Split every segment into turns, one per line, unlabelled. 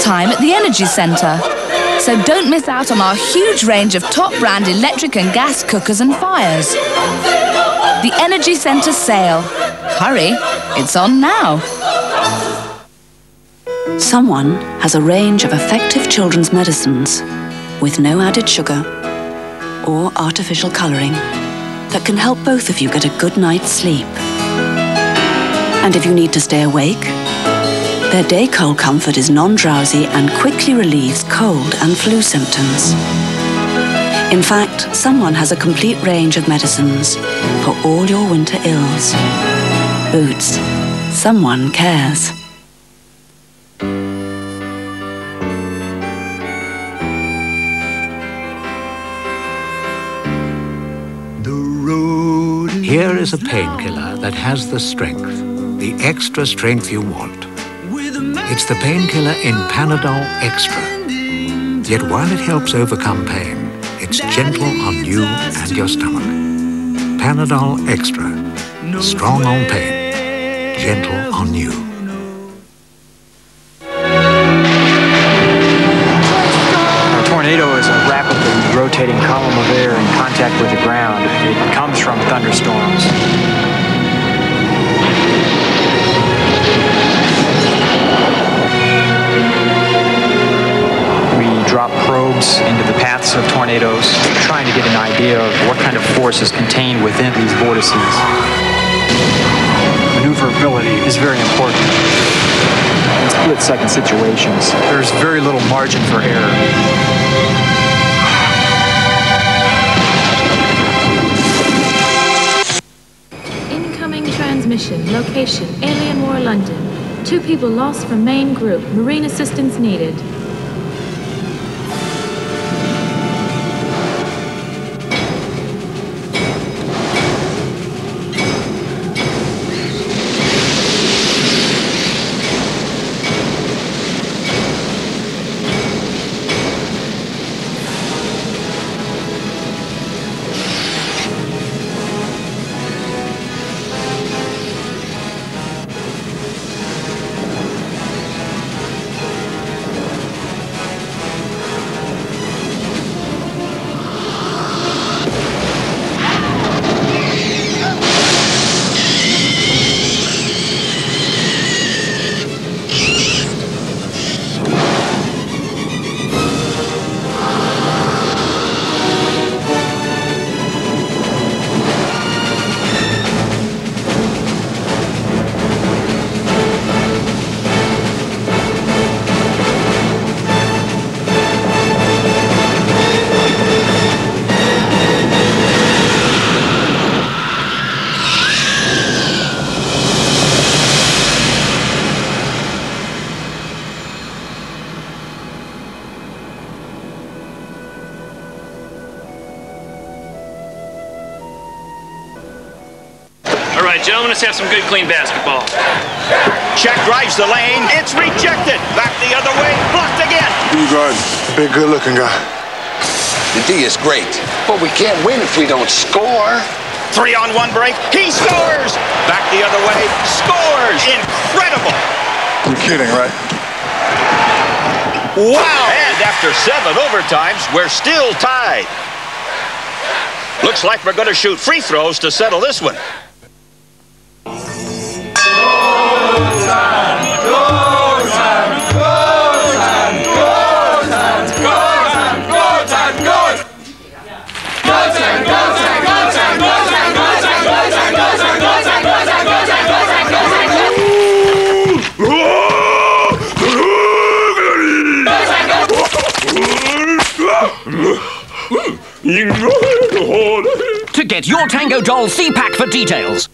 time at the Energy Centre. So don't miss out on our huge range of top brand electric and gas cookers and fires. The Energy Centre sale. Hurry, it's on now.
Someone has a range of effective children's medicines with no added sugar or artificial colouring that can help both of you get a good night's sleep. And if you need to stay awake, their Day Cold Comfort is non-drowsy and quickly relieves cold and flu symptoms. In fact, Someone has a complete range of medicines for all your winter ills. Boots. Someone cares.
Here is a painkiller that has the strength, the extra strength you want. It's the painkiller in Panadol Extra. Yet while it helps overcome pain, it's gentle on you and your stomach. Panadol Extra. Strong on pain, gentle on you.
A tornado is a rapidly rotating column of air in contact with the ground. It comes from thunderstorms. Drop probes into the paths of tornadoes, trying to get an idea of what kind of force is contained within these vortices. Maneuverability is very important. In split-second situations, there's very little margin for error.
Incoming transmission. Location, Alien War, London. 2 people lost from main group. Marine assistance needed.
Gentlemen, let's have some good, clean basketball.
Check drives the lane. It's rejected. Back the other way. Blocked again.
You guard. Big, good-looking guy.
The D is great, but we can't win if we don't score.
3-on-1 break. He scores. Back the other way. Scores. Incredible.
You're kidding, right?
Wow. And after 7 overtimes, we're still tied. Looks like we're going to shoot free throws to settle this one.
To get your Tango Doll C-Pack for details.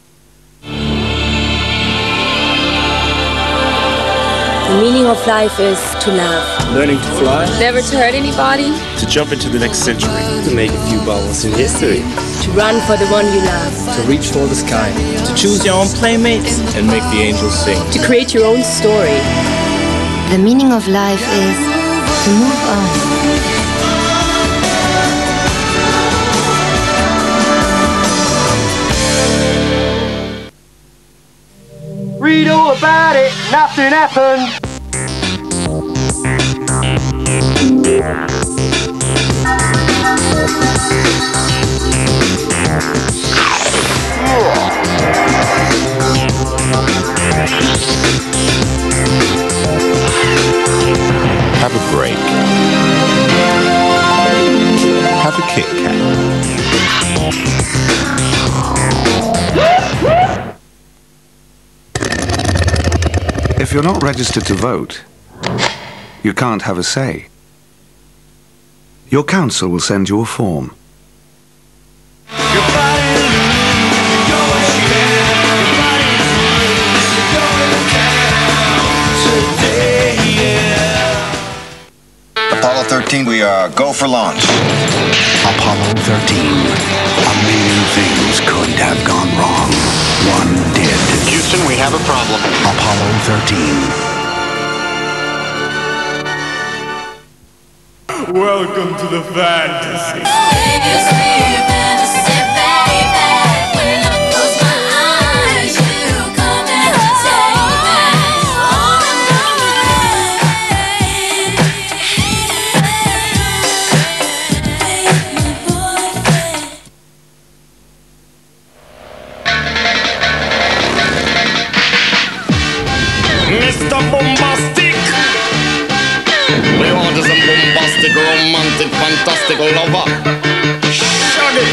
The meaning of life is to love.
Learning to fly.
Never to hurt anybody.
To jump into the next century. To make a few bubbles in history.
To run for the one you love.
To reach for the sky. To choose your own playmates and make the angels sing.
To create your own story.
The meaning of life is to move on.
Read all about it, nothing happened. Have a break. Have a Kit Kat.
If you're not registered to vote, you can't have a say. Your council will send you a form.
Apollo 13, we are go for launch.
Apollo 13. A million things could have gone wrong. One did.
Houston, we have a problem.
Apollo 13.
Welcome to the fantasy.
Mr. Bombastic. We want is a bombastic, romantic, fantastic lover. Shaggy.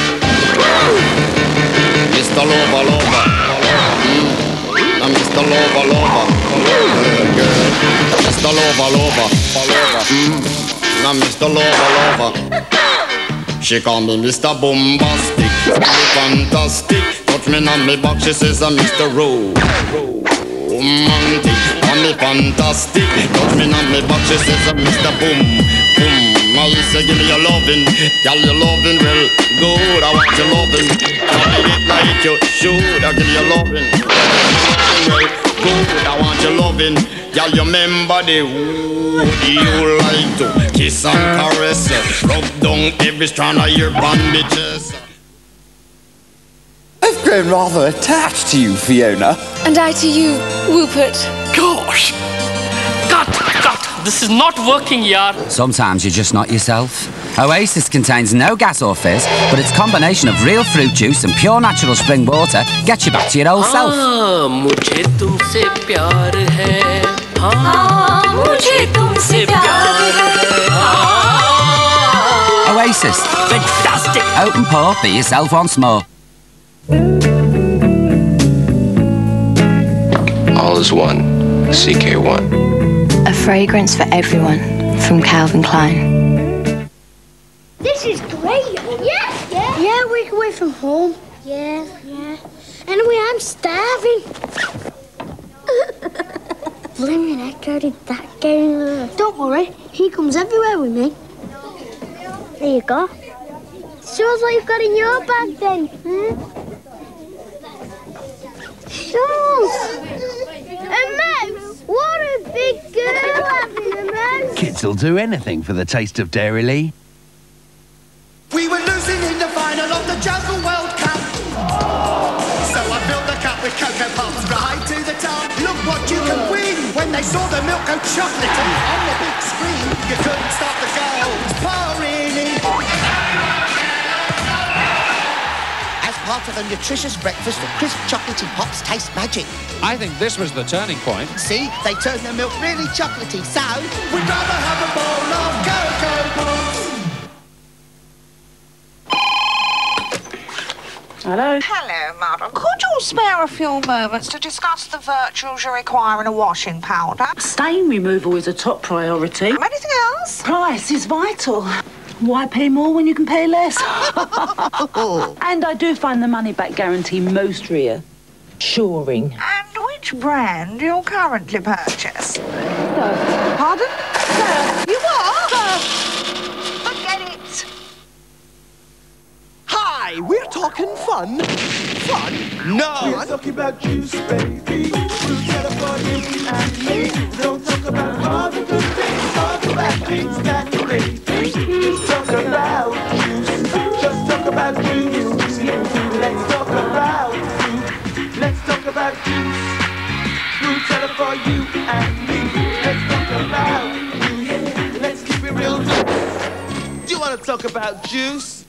Mr. Lover, lover. I'm Mr. Lover, lover. Girl. Mr. Lover, lover. I'm Mr. Lover, lover. She call me Mr. Bombastic, fantastic. Touch me on me back, she says I'm Mr. Romantic, I'm me fantastic. Touch me on me back, she says I'm Mr. Boom, boom. I say give me your lovin', girl your lovin' well good. I want your lovin', I it like you should. I give you your lovin', well good. I want your lovin', girl you remember the wood you like to kiss and caress, rub down every strand of your bandages.
I've grown rather attached to you, Fiona.
And I to you, Rupert.
Gosh! Cut! This is not working, yaar.
Sometimes you're just not yourself. Oasis contains no gas or fizz, but its combination of real fruit juice and pure natural spring water gets you back to your old self.
मुझे तुमसे प्यार है. मुझे तुमसे प्यार है.
Oasis.
Fantastic.
Open port, be yourself once more.
All is one. CK1.
A fragrance for everyone from Calvin Klein.
This is great. Yeah, we're away from home. Yeah. Anyway, I'm starving. Blimey heck, how did that get in there? Don't worry, he comes everywhere with me. There you go. Shows what you've got in your bag then, Shows! A mouse! What a big girl having a mouse!
Kids will do anything for the taste of Dairy Lee.
We were losing in the final of the Jungle World Cup. So I filled the cup with Cocoa Pops right to the top. Look what you can win when they saw the milk go chocolatey on the big screen. You couldn't stop the goals pouring in. As part of a nutritious breakfast, the crisp chocolatey Pops taste magic.
I think this was the turning point.
See, they turned the milk really chocolatey, so we'd rather have a bowl of Cocoa Pops.
Hello? Hello, madam. Could you spare a few moments to discuss the virtues you require in a washing powder?
Stain removal is a top priority.
Anything else?
Price is vital. Why pay more when you can pay less? And I do find the money-back guarantee most reassuring.
And which brand do you currently purchase? Pardon? You what? Forget it.
Hi, we're talking fun. Fun? No!
We're talking about juice, baby. We'll tell about you and me. Don't talk about all the good things. Talk about things that great. Talk about juice. Just talk about juice. Let's talk about juice. Let's talk about juice. We'll tell about you and me. Let's talk about juice. Let's keep it real. want to talk about juice?